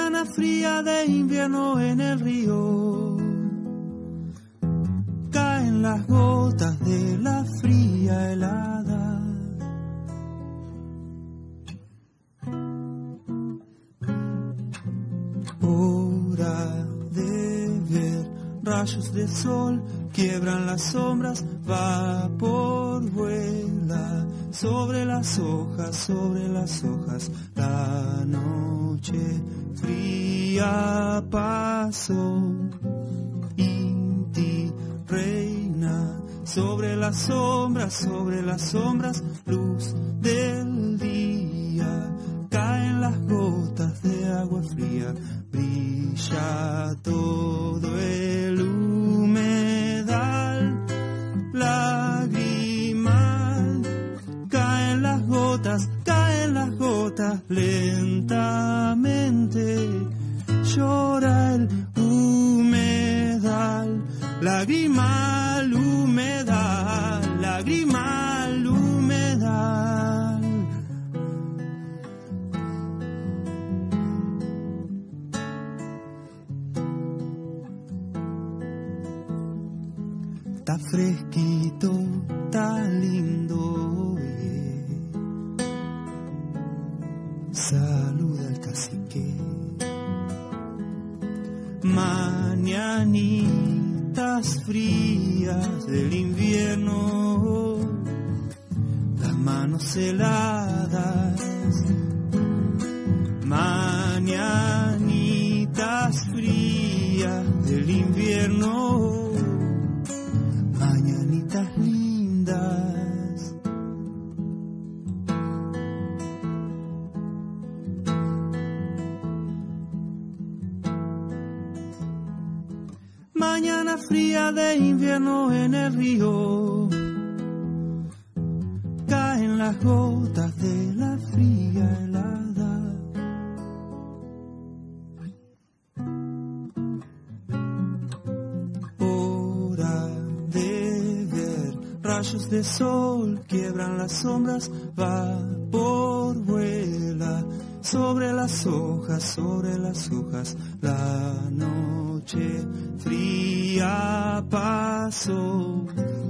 Mañana fría de invierno en el río, caen las gotas de la fría helada. Hora de ver rayos de sol, quiebran las sombras, vapor vuela sobre las hojas, la noche fría pasó. Inti reina sobre las sombras, luz del día, caen las gotas de agua fría, brilla todo el humedal, lagrimal, caen las gotas lentamente, llora el humedal, lagrimal, humedal, lagrimal, humedal. Está fresquito, está lindo, saluda al cacique. Mañanitas frías del invierno, las manos heladas. Mañanitas frías del invierno, mañanitas lindas. Mañana fría de invierno en el río, caen las gotas de la fría helada. Hora de ver rayos de sol, quiebran las sombras, vapor vuela sobre las hojas, la noche fría pasó.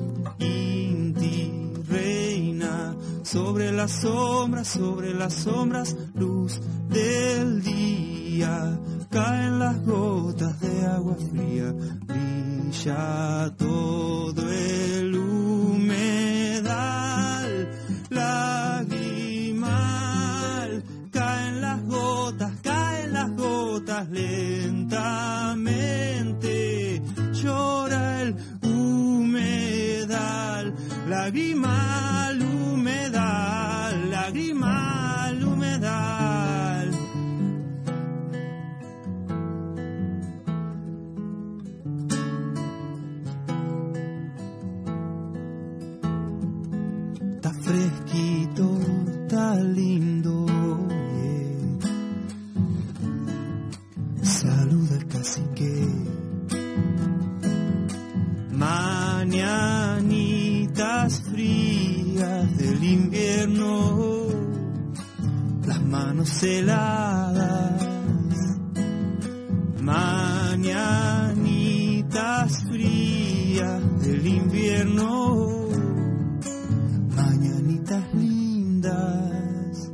Inti reina sobre las sombras, luz del día, caen las gotas de agua fría, brilla todo el humedal, lagrimal, caen las gotas lentamente, llora el humedal, lagrimal, humedal, lagrimal, humedal. Está fresquito, está lindo, saluda al cacique. Mañanitas frías del invierno, las manos heladas. Mañanitas frías del invierno, mañanitas lindas.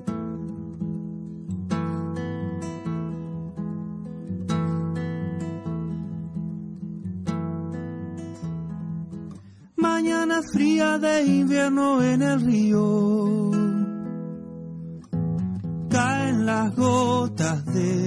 Mañana fría de invierno en el río, caen las gotas de